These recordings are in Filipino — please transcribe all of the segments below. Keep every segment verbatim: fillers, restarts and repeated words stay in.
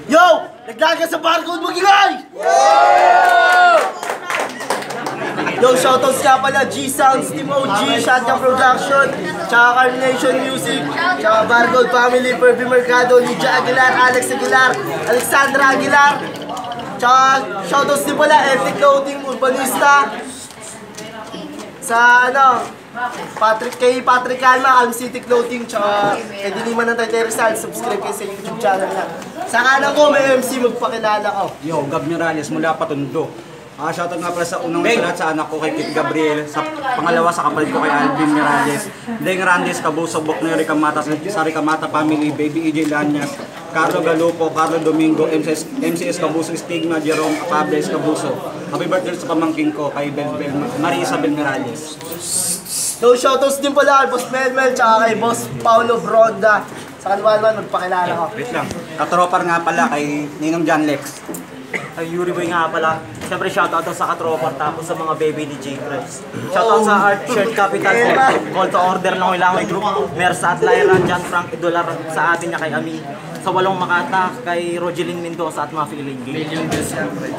Yo! Naglaga sa barcode mo, Gingay! Yo, shoutouts nga pala, G-Sounds, Team O G, Shotgun Production, tsaka Carnation Music, tsaka Barcode Family, Pervy Mercado, Lydia Aguilar, Alex Aguilar, Alexandra Aguilar, tsaka shoutouts din pala, Ethic Clothing, Urbanista, sa ano, Patrick, kay Patrick Calma, Calm City Clothing, tsaka kay Diliman ng Taytay Rizal, subscribe kayo sa YouTube channel na. Sa kanan ko, may M C, magpakilala ko. Yo, Gab Mirales mula Patundo. Ah, shoutout nga pala sa unang sa lahat sa anak ko kay Kit Gabriel, sa pangalawa sa kapatid ko kay Alvin Mirales, Deng Randes, Kabuso, Boknoy, Ricamata, sa Ricamata Family, Baby E J Lanyas, Carlo Galupo, Carlo Domingo, M C S, M C S Kabuso, Stigma, Jerome, Pables Kabuso. Happy birthday sa pamangking ko kay Bel Bel, Maria Isabel Mirales. So, shoutouts din pala kay Boss Melmel, tsaka kay Boss Paulo Bronda. Sa kanwan-wan, magpakilala ko. Wait lang, katropar nga pala kay Ninong John Lex. Ay, Yuri Boy nga pala. Siyempre, shoutout sa katropar tapos sa mga baby ni J. Price. Shoutout sa Art Shirt Capital. Call to order ng Ilangoy Group. Mersa at Lyra, John Frank Idolar sa atin niya kay Ami. Sa Walong Makata, kay Rogelyn Mendoza at mga feeling game. Million views siyempre.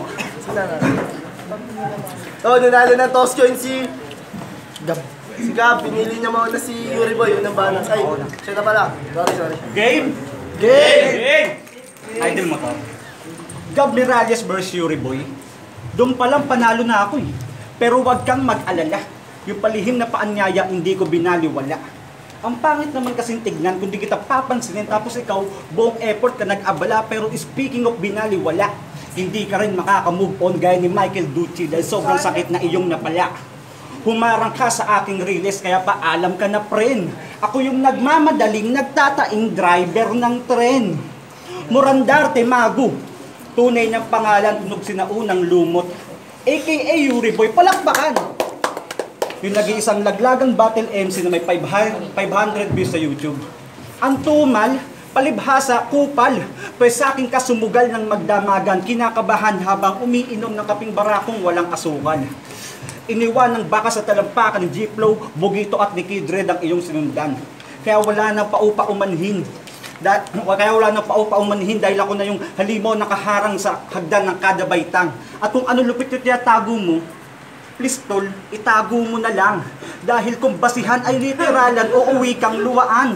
So, nanalo ng toss coin si Gab. Si Gab, pinili niya muna si Yuri Boy, unang banas. Ay, siya na pala. Sorry, sorry. Game! Game! Game! Idol mo to. Gab Mirales versus Yuri Boy. Doon palang panalo na ako eh. Pero wag kang mag-alala. Yung palihim na paanyaya hindi ko binaliwala. Ang pangit naman kasing tignan kung di kita papansinin tapos ikaw buong effort ka nag-abala pero speaking of binaliwala, hindi ka rin makaka-move on gaya ni Michael Ducci dahil sobrang sakit na iyong napala. Humarang ka sa aking release kaya paalam ka na friend. Ako yung nagmamadaling nagtataing driver ng tren. Morandarte Magu. Tunay niyang pangalan, tunog sinaunang lumot. A K A Yuri Boy, palakpakan! Yung nag-iisang laglagang battle M C na may five hundred views sa YouTube. Ang tumal, palibhasa, kupal. Pues sa aking kasumugal ng magdamagan, kinakabahan habang umiinom ng kaping barakong walang asukal. Iniwan ng baka sa talampakan ng G-Flow, Bugito at ni Kid Red ang iyong sinundan. Kaya wala nang paupa umanhin. Da kaya wala nang paupa umanhin dahil ako na yung halimaw nakaharang sa hagdan ng kada baitang. At kung ano lupit yung tiyatago mo, please tol, itago mo na lang. Dahil kung basihan ay literalan o uwi kang luwaan.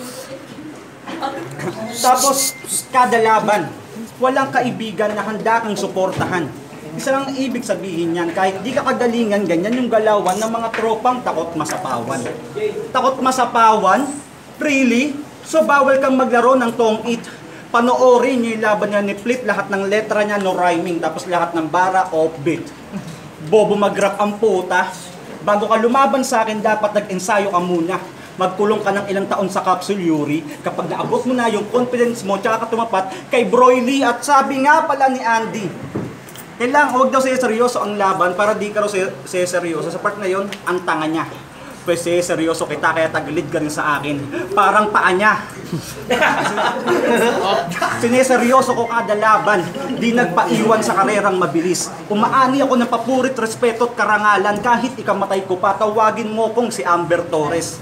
Tapos, kada laban, walang kaibigan na handa kang suportahan. Isa lang ibig sabihin yan, kahit di ka kagalingan, ganyan yung galawan ng mga tropang takot masapawan. Takot masapawan? Really? So bawal kang maglaro ng tong it. Panoorin niyo yung laban niya ni Flip, lahat ng letra niya no rhyming, tapos lahat ng bara offbeat. Bobo mag-rap ang puta. Bago ka lumaban sa akin, dapat nag-ensayo ka muna. Magkulong ka ng ilang taon sa capsule, Yuri. Kapag naabot mo na yung confidence mo, tsaka ka tumapat kay Broly. At sabi nga pala ni Andy, kailangan huwag daw siya seryoso ang laban para di ka raw siya seryoso. Sa part na yon, ang tanga niya. Pues siya seryoso kita kaya tagilid ka rin sa akin. Parang paa niya. Sineseryoso ko kada laban. Di nagpaiwan sa karerang mabilis. Umaani ako ng papurit, respeto at karangalan. Kahit ikamatay ko pa, tawagin mo kong si Amber Torres.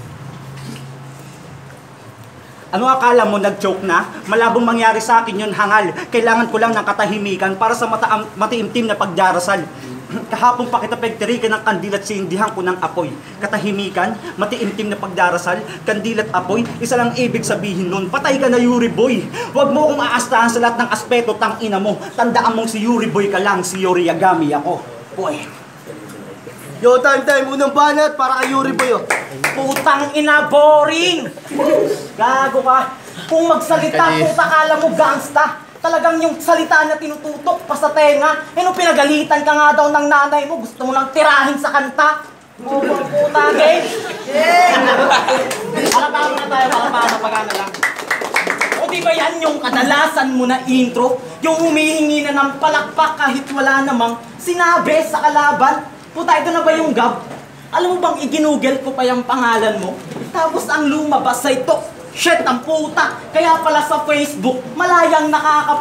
Ano akala mo nag-joke na? Malabong mangyari sa akin yun hangal. Kailangan ko lang ng katahimikan para sa mata matiimtim na pagdarasal. Kahapon pa kita pagtirikan ng kandil at sindihan ko ng apoy. Katahimikan, matiimtim na pagdarasal, kandil at apoy, isa lang ibig sabihin nun, patay ka na Yuri Boy. Huwag mo kong aastahan sa lahat ng aspeto, tang ina mo. Tandaan mong si Yuri Boy ka lang, si Yuri Yagami ako. Boy. Yo, time time, unang banat para kay Yuri Boy, oh. Putang ina, boring! Gago ka. Kung magsalita, puta kala mo gangsta. Talagang yung salita niya tinututok pa sa tenga. Eh nung pinagalitan ka nga daw ng nanay mo, gusto mo nang tirahin sa kanta. Bobo puta, game! Game! Palapano na tayo, palapano, pagana lang. O di ba yan yung kadalasan mo na intro? Yung humihingi na ng palakpak kahit wala namang sinabi sa kalaban? Puta, ito na ba yung Gab? Alam mo bang iginugel ko pa yung pangalan mo? Tapos ang lumabas sa ito, shit ang puta! Kaya pala sa Facebook, malayang nakakapag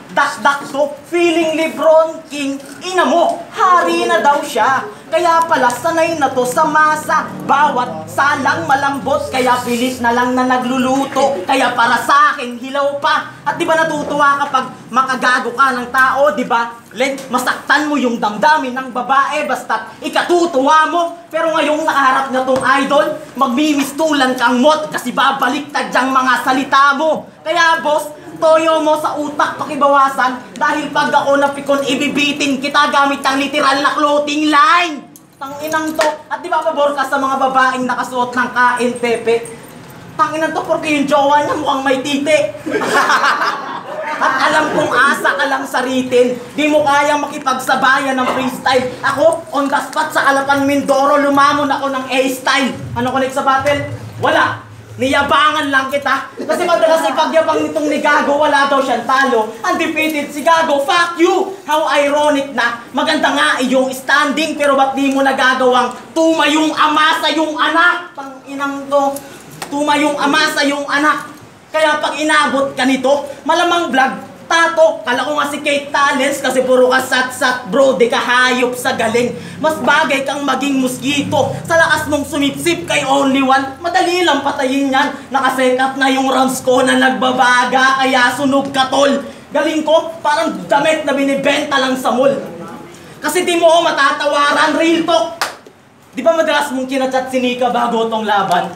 dakdak to, feeling Lebron King, ina mo, hari na daw siya. Kaya pala sanay na to sa masa, bawat salang malambot, kaya pilit na lang na nagluluto, kaya para sa akin hilaw pa. At di ba natutuwa kapag makagago ka ng tao, di ba? Len, masaktan mo yung damdamin ng babae basta't ikatutuwa mo. Pero ngayong nakaharap na tong idol, magmimistulan kang mot kasi babaliktad yung mga salita mo. Kaya boss, toyo mo sa utak pakibawasan dahil pag ako napikon ibibitin kita gamit ang literal na clothing line. Tanginang to. At di ba pabor ka sa mga babaeng nakasuot ng kain pepe? Tanginang to porque yung jowa niya mukhang may titi. At alam kong asa ka lang saritin. Di mo kayang makipagsabayan ng freestyle. Ako, on the spot sa Alapan Mindoro, lumamon ako ng A-style. Ano connect sa battle? Wala. Niyabangan lang kita. Kasi madalas ipagyabang nitong ni Gago, wala daw siyang talo. Undefeated si Gago, fuck you! How ironic na, maganda nga iyong standing, pero ba't di mo nagagawang tumayong ama sa iyong anak? Panginang to, tumayong ama sa iyong anak. Kaya pag inabot ka nito, malamang vlog, tato, kala ko nga si Kate Talents kasi puro ka sat-sat bro, di ka hayop sa galing. Mas bagay kang maging mosquito sa lakas mong sumipsip kay only one. Madali lang patayin yan, nakasekat na yung rounds ko na nagbabaga, kaya sunog ka tol. Galing ko, parang damit na binibenta lang sa mall. Kasi di mo ako matatawaran, real talk. Di ba madalas mong kinachat si Nika bago tong laban?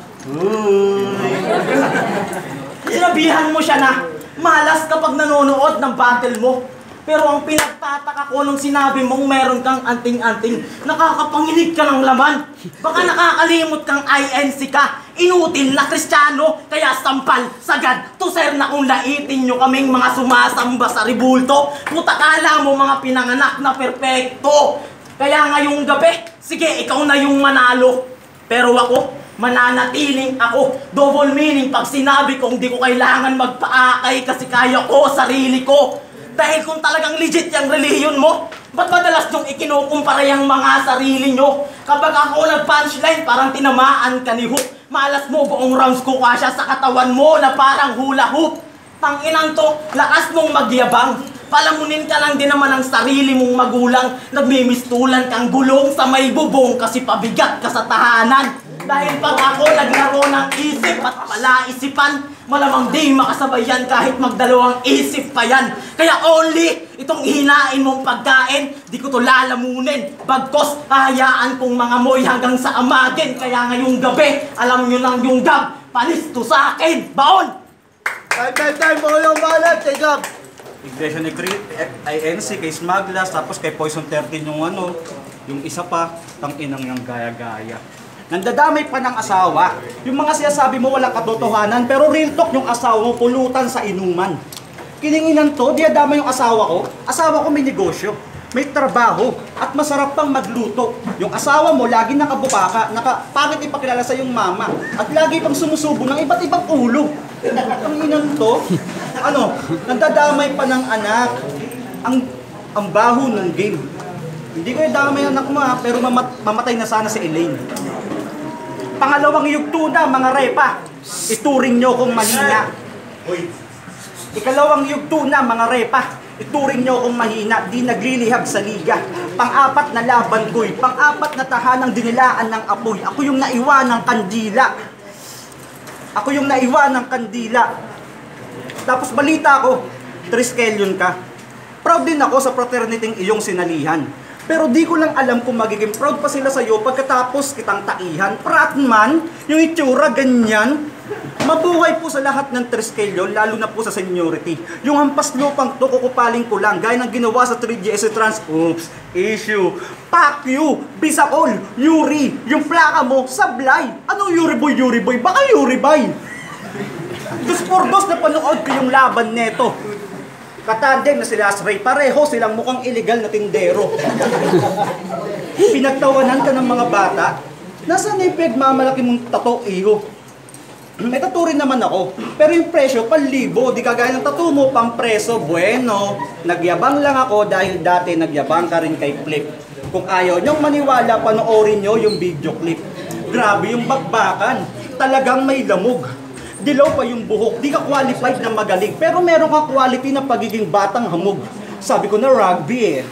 Sinabihan mo siya na malas kapag nanonood ng battle mo. Pero ang pinagtataka ko nung sinabi mong meron kang anting-anting, nakakapanginig ka ng laman. Baka nakakalimot kang I N C ka, inutil na Kristiyano, kaya sampal, sagad, tuser na kung laitin nyo kaming mga sumasamba sa ribulto. Puta kala mo mga pinanganak na perpekto. Kaya ngayong gabi, sige ikaw na yung manalo. Pero ako, mananatiling ako. Double meaning pag sinabi kong di ko kailangan magpaakay kasi kaya ko sarili ko. Dahil kung talagang legit yung relihiyon mo, ba't madalas nung ikinukumpara yung mga sarili nyo? Kapag ako nag-punchline, parang tinamaan ka ni Hoop. Malas mo buong rounds ko kasya sa katawan mo na parang hula hoop. Tanginang to, lakas mong magyabang. Palamunin ka lang din naman ang sarili mong magulang. Nagmimistulan kang gulong sa may bubong kasi pabigat ka sa tahanan. Dahil pag ako naglaro ng isip at palaisipan, malamang di makasabay yan kahit magdalawang isip pa yan. Kaya only itong hinain mong pagkain, di ko to lalamunin. Bagkos, hahayaan kong mga moy hanggang sa amagin. Kaya ngayong gabi, alam nyo nang yung gab, panis to sa akin. Baon! Time, time, time, mga yung balat, take up! Iglesia ni Crit, I N C, kay Smaglas, tapos kay Poison thirteen yung ano, yung isa pa, tang inang yung gaya-gaya. Nandadamay pa ng asawa. Yung mga sinasabi mo walang katotohanan, pero real talk yung asawa mo pulutan sa inuman. Kininginan to, diadama yung asawa ko. Asawa ko may negosyo, may trabaho, at masarap pang magluto. Yung asawa mo lagi nakabubaka, nakapangit ipakilala sa yung mama, at lagi pang sumusubo ng iba't ibang ulo. Ang inan to, ano, nandadamay pa ng anak. Ang, ang baho ng game. Hindi ko yung damay anak mo ha, pero mamat, mamatay na sana si Elaine. Pangalawang yugto na, mga repa, ituring nyo kung mahina. Ikalawang yugto na, mga repa, ituring nyo kung mahina, di naglilihab sa liga. Pang-apat na laban ko'y, pang-apat na tahanang dinilaan ng apoy. Ako yung naiwan ng kandila. Ako yung naiwan ng kandila. Tapos balita ko, Triskelion ka. Proud din ako sa fraternityng iyong sinalihan. Pero di ko lang alam kung magiging proud pa sila sa'yo pagkatapos kitang taihan. Pratman, yung itsura ganyan. Mabuhay po sa lahat ng Triskelion, lalo na po sa seniority. Yung hampas lupang to, kukupaling ko lang, gaya ng ginawa sa three G S Trans. Oops, issue. Pack you, Bisacol, Yuri, yung plaka mo, sablay. Anong Yuri boy, Yuri boy? Baka Yuri boy. Dos por dos na panood ko yung laban neto. Katandem na sila Ray, pareho silang mukhang illegal na tindero. Pinagtawanan ka ng mga bata. Nasaan na yung pagmamalaki mong tato, iho? May tato rin naman ako. Pero yung presyo, panlibo. Di kagaya ng tato mo, pang preso. Bueno, nagyabang lang ako dahil dati nagyabang ka rin kay Flip. Kung ayaw nyong maniwala, panoorin nyo yung video clip. Grabe yung bakbakan. Talagang may lamog. Dilaw pa yung buhok, di ka qualified na magaling, pero meron kang quality na pagiging batang hamog. Sabi ko na rugby eh.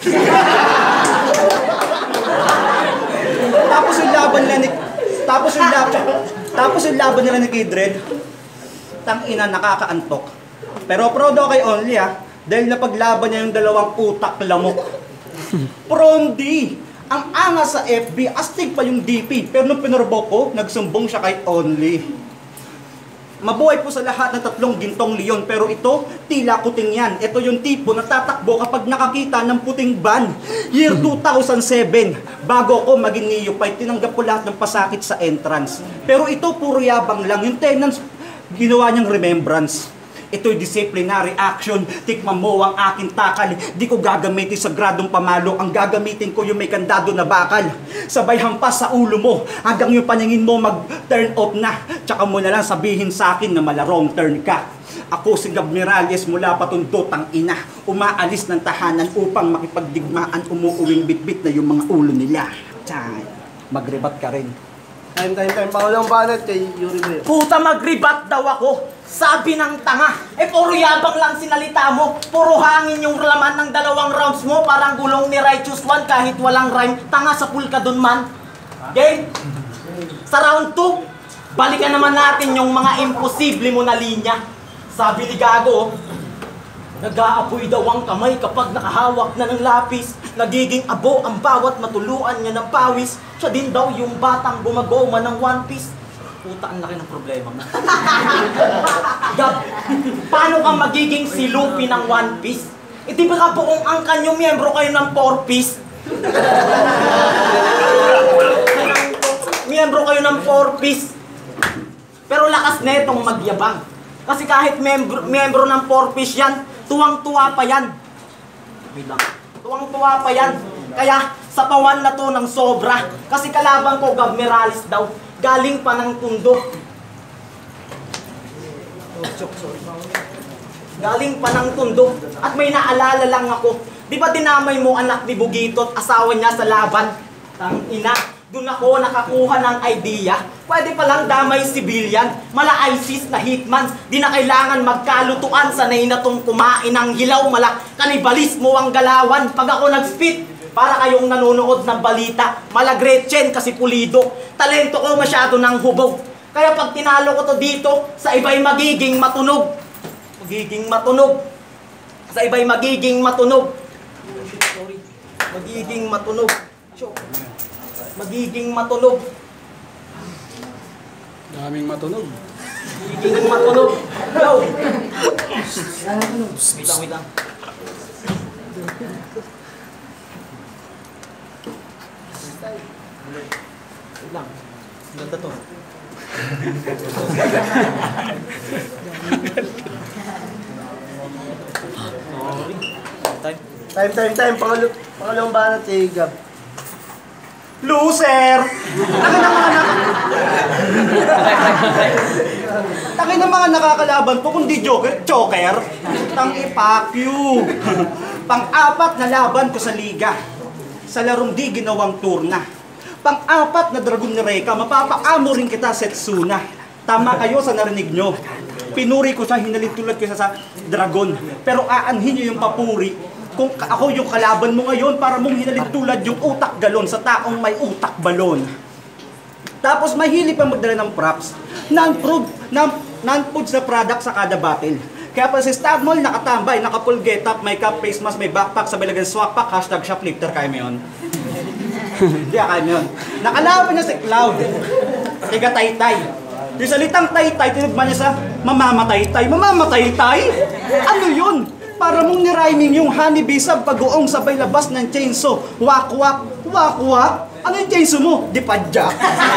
Tapos yung laban nila ni... Tapos yung laban... Tapos yung laban nila ni Kidred, tang ina, nakakaantok. Pero proud ako kay Only ah, dahil napaglaban niya yung dalawang utak lamok. Prondi! Ang angas sa F B, astig pa yung D P, pero nung pinurbo ko, nagsumbong siya kay Only. Mabuhay po sa lahat ng tatlong gintong leon, pero ito, tila kuting yan. Ito yung tipo na tatakbo kapag nakakita ng puting ban. Year two thousand seven, bago ako maging neophyte, tinanggap ko lahat ng pasakit sa entrance. Pero ito, puro yabang lang. Yung tenants, ginawa niyang remembrance. Ito'y disciplinary action. Tikman mo ang aking takal. Di ko gagamitin sa gradong pamalo. Ang gagamitin ko yung may kandado na bakal. Sabay hampas sa ulo mo. Hanggang yung paningin mo mag-turn off na. Tsaka mo na lang sabihin sa akin na malarong turn ka. Ako si Gab Miralles mula patundot ang ina. Umaalis ng tahanan upang makipagdigmaan. Umuuwing bitbit na yung mga ulo nila. Tsay, magrebat ka rin. Time, time, time. Pangalawang banat kay Yuri Boy. Puta, mag-rebat daw ako. Sabi ng tanga. Eh, puro yabang lang sinalita mo. Puro hangin yung laman ng dalawang rounds mo. Parang gulong ni Righteous One kahit walang rhyme. Tanga sa pool ka dun man. Game? Sa round two, balikan naman natin yung mga imposible mo na linya. Sabi ni Gago, nag-aapoy daw ang kamay kapag nakahawak na ng lapis. Nagiging abo ang bawat matuluan niya ng pawis. Siya din daw yung batang gumagoma ng One Piece. Puta, ang laki ng problema mo. Gab, paano ka magiging si Luffy ng One Piece? E di ba ka buong angkan yung miyembro kayo ng four piece? Miyembro kayo ng four piece. Pero lakas netong magyabang. Kasi kahit miyembro, miyembro ng four piece yan, tuwang-tuwa pa yan. Tuwang-tuwa pa yan. Kaya sa pawan na to ng sobra. Kasi kalaban ko, Gab Miralles daw. Galing pa ng tundo. Galing pa ng tundo. At may naalala lang ako. Di ba dinamay mo anak ni Bugito at asawa niya sa laban? Tang ina, doon ako nakakuha ng idea. Pwede palang damay civilian, mala ISIS na hitman. Di na kailangan magkalutuan, sanay na tong kumain ng hilaw, mala kanibalismo ang galawan. Pag ako nag-spit, para kayong nanonood ng balita, mala Gretchen kasi pulido. Talento ko masyado ng hubog. Kaya pag tinalo ko to dito, sa iba'y magiging matunog. Magiging matunog. Sa iba'y magiging matunog. Sorry. Magiging matunog. Magiging matunog. Daming matunog. Magiging matunog. Yo! Wait lang, wait lang. Wait lang. Ganda to. Sorry. Time. Time, time, time. Pangalo- pangalawang banat kay Gab. Loser! Taki ng mga nak... Taki ng mga nakakalaban to, kundi joker, choker. Tang ipak you. Pang-apat na laban ko sa liga. Sa larong di ginawang turna. Pang-apat na dragon ni Reka, mapapaamo rin kita, Setsuna. Tama kayo sa narinig nyo. Pinuri ko siya, hinalin tulad ko siya sa dragon. Pero aanhin nyo yung papuri. Kung ako yung kalaban mo ngayon, para mong hinalin tulad yung utak galon sa taong may utak balon. Tapos mahilig pa magdala ng props. Non-proved, non-foods na product sa kada battle. Kaya pa si Stagmall nakatambay, naka-full get-up, may cap, face mask, may backpack, sabay lagay swak pack, hashtag shoplifter, kaya mo yun. Hindi, kaya mo yun. Nakalaban niya si Cloud. Tiga Taytay. Yung salitang Taytay, tinugman niya sa mamamatay-tay. Mamamatay-tay? Ano yun? Para mong nirhyming yung honeybee sa pag-uong sabay labas ng chainsaw. Wak-wak, wak-wak. Ano yung chainsaw mo? Di padyak.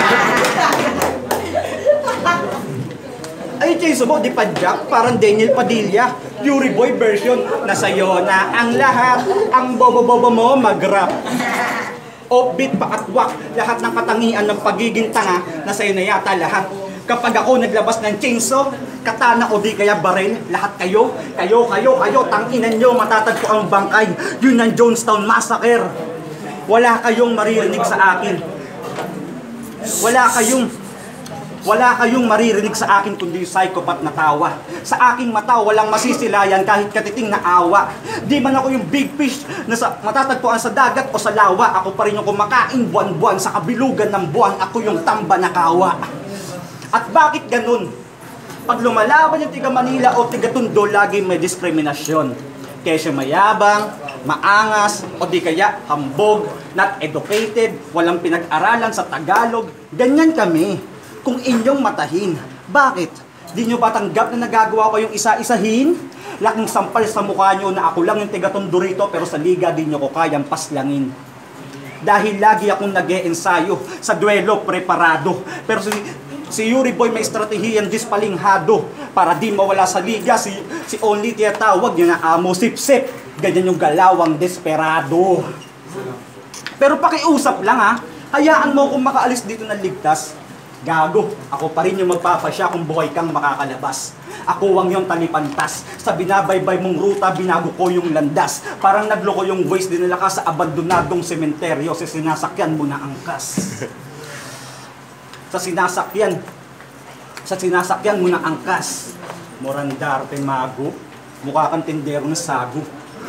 Ay, chainsaw mo, di padyak. Parang Daniel Padilla. Yuri Boy version. Nasa'yo na ang lahat. Ang bobo-bobo mo mag-rap. Offbeat, pakatwak. Lahat ng katangian ng pagiging tanga. Nasa'yo na yata lahat. Kapag ako naglabas ng chainsaw, katana o di kaya baril, lahat kayo, kayo, kayo, kayo, tanginan nyo, matatagpo ang bangkay. Yun ang Jonestown Massacre. Wala kayong maririnig sa akin. Wala kayong, Wala kayong maririnig sa akin kundi psychopath na tawa. Sa aking mata, walang masisilayan kahit katiting na awa. Di man ako yung big fish na sa, matatagpuan sa dagat o sa lawa. Ako pa rin yung kumakain buwan-buwan sa kabilugan ng buwan. Ako yung tamba na kawa. At bakit ganun? Pag lumalaban yung tiga Manila o tiga Tondo, lagi may diskriminasyon. Kesyo mayabang, maangas, o di kaya hambog, not educated, walang pinag-aralan sa Tagalog. Ganyan kami. Kung inyong matahin. Bakit? Di nyo ba tanggap na nagagawa ko yung isa-isahin? Laking sampal sa mukha nyo na ako lang yung tiga-Tondo rito pero sa liga di nyo ko kayang paslangin. Dahil lagi akong nag-e-ensayo sa duelo preparado. Pero si, si Yuri Boy may estratehiyang dispalinghado para di mawala sa liga. Si, si Only tiyatawag nyo na amo sip-sip. Ganyan yung galawang desperado. Pero pakiusap lang ha. Hayaan mo kung makaalis dito ng ligtas. Gago, ako pa rin yung magpapasya kung buhay kang makakalabas. Ako ang yung talipantas. Sa binabaybay mong ruta, binago ko yung landas. Parang nagloko yung waste, dinala ka sa abandonadong sementeryo. Sa sinasakyan mo na angkas. Sa sinasakyan, sa sinasakyan mo na angkas. Morandarte mago, mukha kang tindero ng sago.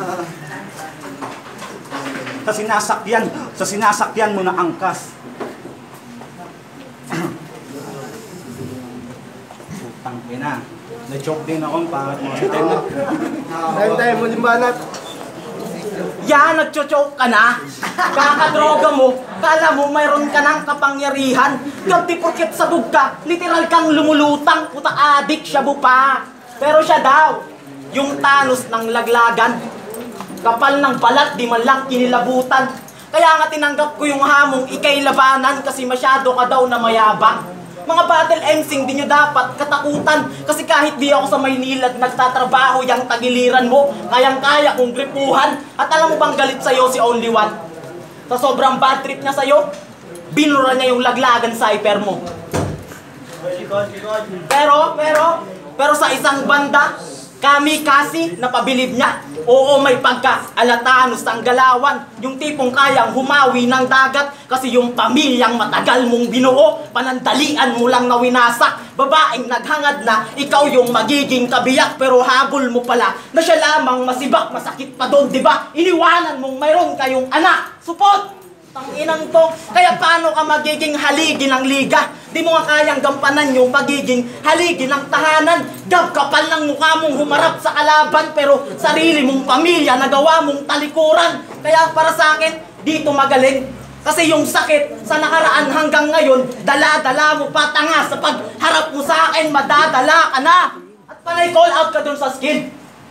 Sa sinasakyan, sa sinasakyan mo na angkas. Tangke na. Na-joke din ako, pangat mo sa tema. Tayo-tayo mo din banat. Yan, nagchochoke ka na. Kakadroga mo, kala mo mayroon ka ng kapangyarihan. Gabi porket sabog ka, literal kang lumulutang, puta adik siya pa. Pero siya daw, yung Thanos ng laglagan. Kapal ng balat, di man lang kinilabutan. Kaya nga tinanggap ko yung hamong ikay labanan kasi masyado ka daw na mayabang. Mga battle M C, di nyo dapat katakutan. Kasi kahit di ako sa Maynila at nagtatrabaho yung tagiliran mo, kayang-kaya kong gripuhan. At alam mo bang galit sa'yo si Only One? Sa sobrang bad trip niya sa'yo, binura niya yung laglagan sa hyper mo. Pero, pero, pero sa isang banda, kami kasi napabilib niya. Oo, may pagka-alatanos ang galawan. Yung tipong kayang humawi ng dagat. Kasi yung pamilyang matagal mong binuo, panandalian mo lang na winasak. Babaeng naghangad na, ikaw yung magiging kabiyak. Pero habol mo pala na siya lamang masibak, masakit pa doon, diba? Iniwanan mong mayroon kayong anak. Support! Tanginang to, kaya paano ka magiging haligi ng liga? Di mo nga kayang gampanan yung magiging haligi ng tahanan. Gab kapal ng mukha mong humarap sa kalaban, pero sarili mong pamilya nagawa mong talikuran. Kaya para sa akin, dito magaling. Kasi yung sakit sa nakaraan hanggang ngayon, dala-dala mo pa tanga sa pagharap mo sa akin, madadala ka na. At panay call out ka dun sa skill.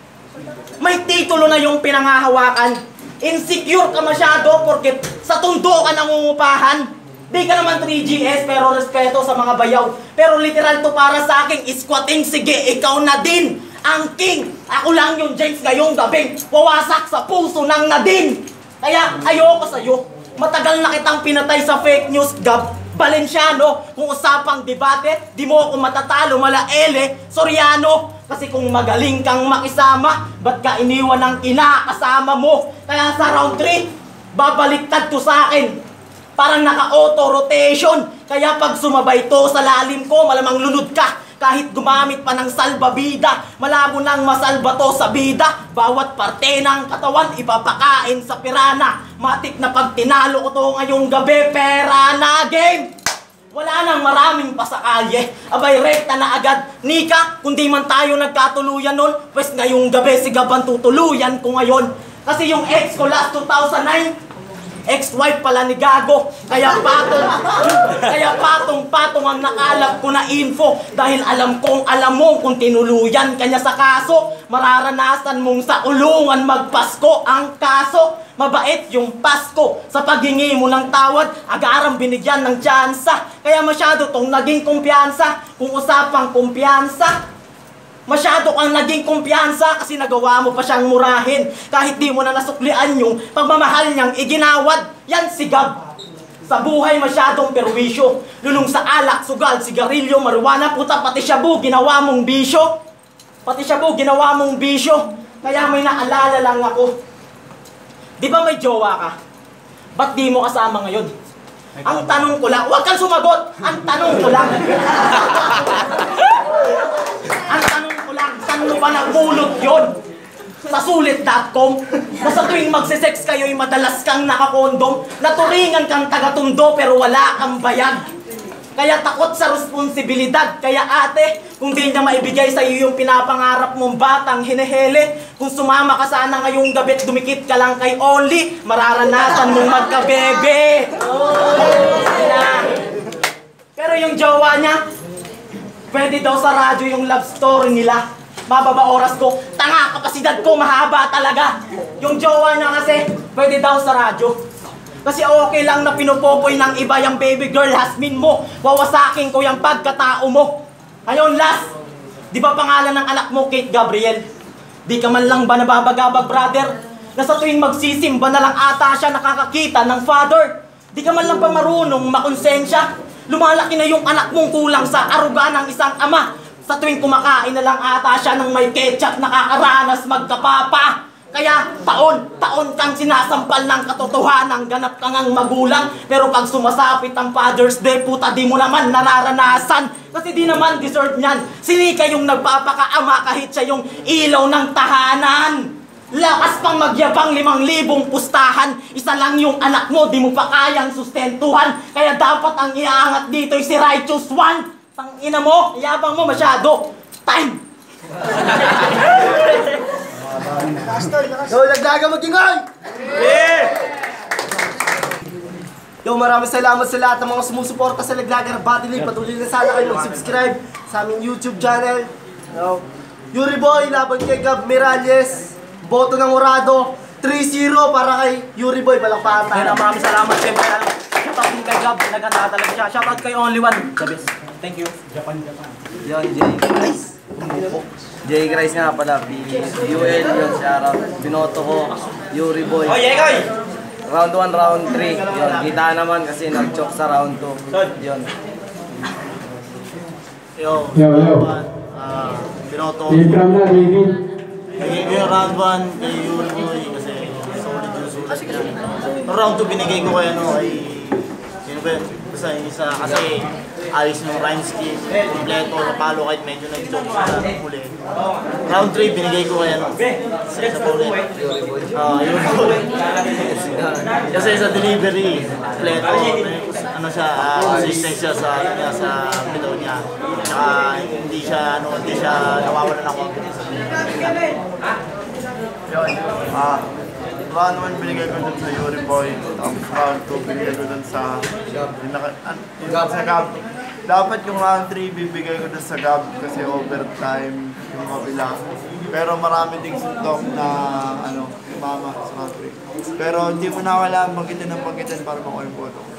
May titulo na yung pinangahawakan. Insecure ka masyado porque sa Tondo ka nangungupahan. Di ka naman three G S pero respeto sa mga bayaw. Pero literal to para sa akin, squatting, sige, ikaw na din ang king. Ako lang yung James ngayong gabing wawasak sa puso ng Nadine. Kaya ayoko sa'yo. Matagal na kitang pinatay sa fake news, Gab Valenciano. Kung usapang debate, di mo ako matatalo, mala ele, Soriano. Kasi kung magaling kang makisama, ba't ka iniwan ng kinakasama mo? Kaya sa round three, babaliktad to sa akin. Parang naka-auto rotation. Kaya pag sumabay to sa lalim ko, malamang lunod ka. Kahit gumamit pa ng salbabida, malabo nang masalba to sa bida. Bawat parte ng katawan, ipapakain sa pirana. Matik na pag tinalo ko to ngayong gabi, pera na game! Wala nang maraming pasakalye. Abay, rekta na agad. Nika, kundi man tayo nagkatuluyan nun, pues ngayong gabi si Gaban tutuluyan ko ngayon. Kasi yung ex ko last two thousand nine, ex-wife pala ni Gago. Kaya patong, kaya patong-patong ang nakalap ko na info. Dahil alam kong alam mo kung tinuluyan kanya sa kaso, mararanasan mong sa ulungan magpasko ang kaso. Mabait yung Pasko sa paghingi mo ng tawad, agarang binigyan ng tsansa. Kaya masyado tong naging kumpiyansa. Kung usapang kumpiyansa, masyado kang naging kumpiyansa kasi nagawa mo pa siyang murahin. Kahit di mo na nasuklian yung pagmamahal niyang iginawad. Yan si Gab. Sa buhay masyadong perwisyo. Lulong sa alak, sugal, sigarilyo, marijuana, puta, pati shabu, ginawa mong bisyo. Pati shabu, ginawa mong bisyo. Kaya may naalala lang ako. Di ba may jowa ka? Ba't di mo kasama ngayon? Ang tanong ko lang, huwag kang sumagot! Ang tanong ko lang. Ang tanong ko lang, saan mo ba napulot yun? Sa sulit dot com? Na sa tuwing magsisex kayo'y madalas kang nakakondom, naturingan kang tagatundo pero wala kang bayad. Kaya takot sa responsibilidad. Kaya ate, kung di niya maibigay sa iyo yung pinapangarap mong batang hinehele, kung sumama ka sana ngayong gabi at dumikit ka lang kay Only, mararanasan mong magkabebe. Pero yung jowa niya, pwede daw sa radyo yung love story nila. Mababa oras ko, tanga, kapasidad ko mahaba talaga. Yung jowa niya kasi, pwede daw sa radyo. Kasi okay lang na pinupopoy ng iba yung baby girl Hasmin mo. Wawasakin ko yung pagkatao mo. Ngayon last, di ba pangalan ng anak mo Kate Gabriel? Di ka man lang ba nababagabag brother? Na sa tuwing magsisimba na lang ata siya nakakakita ng father. Di ka man lang ba marunong makonsensya? Lumalaki na yung anak mong kulang sa aruga ng isang ama. Sa tuwing kumakain na lang ata siya ng may ketchup nakakaranas magkapapa. Kaya taon-taon kang sinasampal ng katotohanan, ganap kang ang magulang. Pero pag sumasapit ang Father's Day, puta di mo naman nararanasan. Kasi di naman deserve niyan. Sinika yung nagpapakaama kahit siya yung ilaw ng tahanan. Lakas pang magyabang limang libong pustahan. Isa lang yung anak mo, di mo pa kayang sustentuhan. Kaya dapat ang iaangat dito'y si Righteous One. Tangina mo, yabang mo masyado. Time! Yo, Laglaga mag-ingay! Yeah! Yo, maraming salamat sa lahat ng mga sumusuporta sa Laglaga Battle League. Patuloy na sana kayo mag-subscribe sa aming YouTube channel. Yo, Yuri Boy, laban kay Gab Miralles. Boto ng Urado. three zero para kay Yuri Boy. Palakpakan tayo. Ayun, maraming salamat siyempre. Shoutout din kay Gab, naganda talaga siya. Shoutout kay Only One, the best. Thank you. Japan, Japan. Yon, Jay Grace. Jay Grace nga pala. U L yun, shoutout. Binoto ko. Yuri Boy. Oh, yeah, guys! Round one, round three. Yun, kita naman kasi nag-choke sa round two. Yun. Yo, Yo, yo. ah, Pinoto. Intro na, David. Bigay ko yung round one kay Yuri Boy kasi solid yung sulat niya. Pero round two binigay ko kay ano, kay... Sino ba yun? Basta yung isa kasi ayos ng rhyme scheme, kompleto, napalo kahit medyo nag-joke sa huli. Round three binigay ko kay ano, sa isa pa ulit. Ah, Yuri Boy. Kasi sa delivery, kompleto, ano siya, ah, consistent siya sa, ano niya, sa bitaw niya. Tsaka hindi siya, ano, hindi siya nawawala ng confidence. Ah, round one binigay ko dun sa Yuri Boy, tapos round two binigay ko dun sa pinaka, an, yung sa Gab. Dapat yung round three bibigay ko dun sa Gab kasi overtime yung mabila. Pero marami ding suntok na ano, mama sa round three. Pero hindi mo na kailangan magitin ng magitin para makuha yung photo.